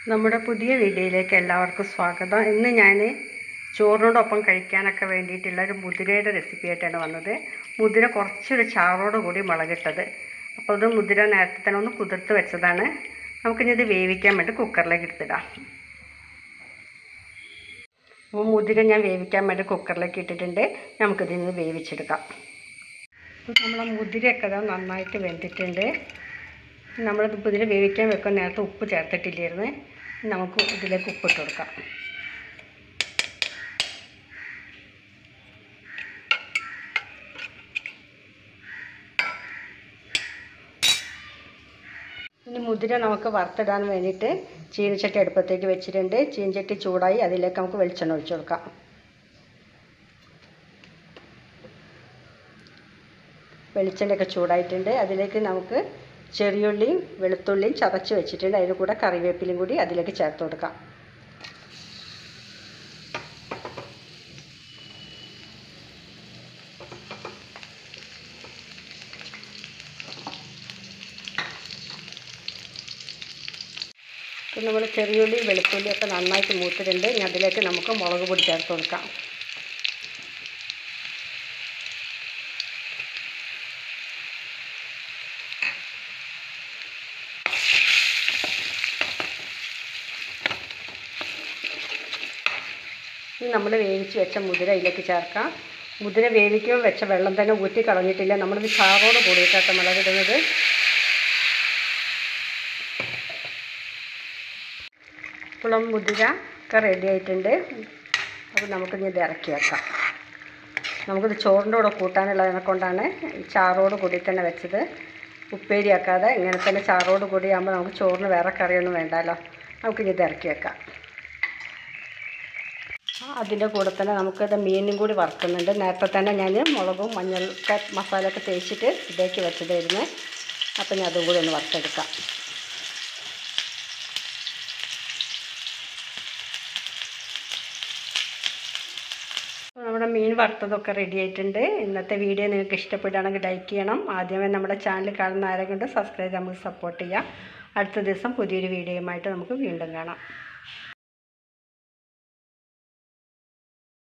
നമ്മുടെ പുതിയ വീഡിയോയിലേക്ക് എല്ലാവർക്കും സ്വാഗതം. ഇന്ന് ഞാൻ ചോറിനോടൊപ്പം കഴിക്കാനൊക്കെ വേണ്ടിയിട്ടുള്ള ഒരു മുതിരയുടെ റെസിപ്പി ആയിട്ടാണ് വന്നത്. മുതിര കുറച്ചൊരു ചാറോട് കൂടി മുളകിട്ടത്. അപ്പോൾ അത് മുതിര നേരത്തെ തന്നെ ഒന്ന് കുതിർത്ത് വെച്ചതാണ്. നമുക്കിനി ഇത് വേവിക്കാൻ വേണ്ടി കുക്കറിലേക്ക് എടുത്തിടാം. അപ്പോൾ മുതിര ഞാൻ വേവിക്കാൻ വേണ്ടി കുക്കറിലേക്ക് ഇട്ടിട്ടുണ്ട്. നമുക്കിതിന് വേവിച്ചെടുക്കാം. അപ്പോൾ നമ്മളെ മുതിരയൊക്കെ നന്നായിട്ട് വെന്തിട്ടുണ്ട്. നമ്മൾ മുതിര വേവിക്കാൻ വെക്കാൻ നേരത്തെ ഉപ്പ് ചേർത്തിട്ടില്ലായിരുന്നു. നമുക്ക് ഇതിലേക്ക് ഉപ്പിട്ട് കൊടുക്കാം. ഇനി മുതിര നമുക്ക് വറുത്തിടാൻ വേണ്ടിയിട്ട് ചീനച്ചട്ടി അടുപ്പത്തേക്ക് വെച്ചിട്ടുണ്ട്. ചീനച്ചട്ടി ചൂടായി അതിലേക്ക് നമുക്ക് വെളിച്ചെണ്ണ ഒഴിച്ചു കൊടുക്കാം. വെളിച്ചെണ്ണയൊക്കെ ചൂടായിട്ടുണ്ട്. അതിലേക്ക് നമുക്ക് ചെറിയുള്ളിയും വെളുത്തുള്ളിയും ചതച്ച് വെച്ചിട്ടുണ്ട്. അതിൽ കൂടെ കറിവേപ്പിലയും കൂടി അതിലേക്ക് ചേർത്ത് കൊടുക്കാം. നമ്മൾ ചെറിയുള്ളി വെളുത്തുള്ളിയൊക്കെ നന്നായിട്ട് മൂത്തിട്ടുണ്ട്. ഇനി അതിലേക്ക് നമുക്ക് മുളക് പൊടി ചേർത്ത് കൊടുക്കാം. നമ്മൾ വേവിച്ച് വെച്ച മുതിര അതിലേക്ക് ചേർക്കാം. മുതിര വേവിക്കുമ്പോൾ വെച്ച വെള്ളം തന്നെ ഊറ്റി കളഞ്ഞിട്ടില്ല. നമ്മളിത് ചാറോട് കൂടിയിട്ടാണ് മുളകിടുന്നത്. ഇപ്പോൾ മുതിര ഒക്കെ റെഡി ആയിട്ടുണ്ട്. അപ്പോൾ നമുക്കിനി ഇത് ഇറക്കി വെക്കാം. നമുക്കിത് ചോറിൻ്റെ കൂടെ കൂട്ടാനുള്ളതിനെ കൊണ്ടാണ് ചാറോട് കൂടി തന്നെ വെച്ചത്. ഉപ്പേരിയാക്കാതെ ഇങ്ങനെ തന്നെ ചാറോട് കൂടി ആകുമ്പോൾ നമുക്ക് ചോറിന് വേറെ കറിയൊന്നും വേണ്ടല്ലോ. നമുക്കിനി ഇത് ഇറക്കി വെക്കാം. അതിൻ്റെ കൂടെ തന്നെ നമുക്കത് മീനും കൂടി വറുക്കുന്നുണ്ട്. നേരത്തെ തന്നെ ഞാൻ മുളകും മഞ്ഞളൊക്കെ മസാലയൊക്കെ തേച്ചിട്ട് ഇതേക്ക് വെച്ചതായിരുന്നു. അപ്പം ഞാൻ അതും കൂടി ഒന്ന് വറുത്തെടുക്കാം. നമ്മുടെ മീൻ വറുത്തതൊക്കെ റെഡി ആയിട്ടുണ്ട്. ഇന്നത്തെ വീഡിയോ നിങ്ങൾക്ക് ഇഷ്ടപ്പെടുകയാണെങ്കിൽ ലൈക്ക് ചെയ്യണം. ആദ്യമേ നമ്മുടെ ചാനൽ കാണുന്ന ആരെങ്കിലും സബ്സ്ക്രൈബ് നമുക്ക് സപ്പോർട്ട് ചെയ്യാം. അടുത്ത ദിവസം പുതിയൊരു വീഡിയോയുമായിട്ട് നമുക്ക് വീണ്ടും കാണാം.